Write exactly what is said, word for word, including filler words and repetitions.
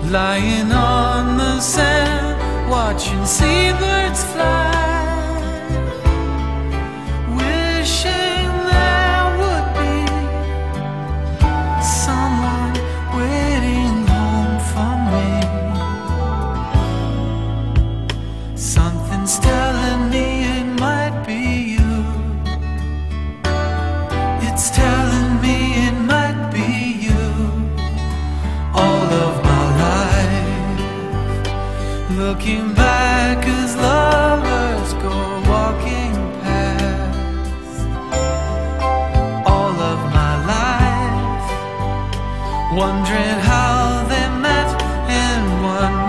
lying on the sand, watching seabirds fly, wishing there would be someone waiting home for me. Something's telling me it might be you. It's telling me it might be you. All of my life, looking back as lovers go walking past. All of my life, wondering how they met and one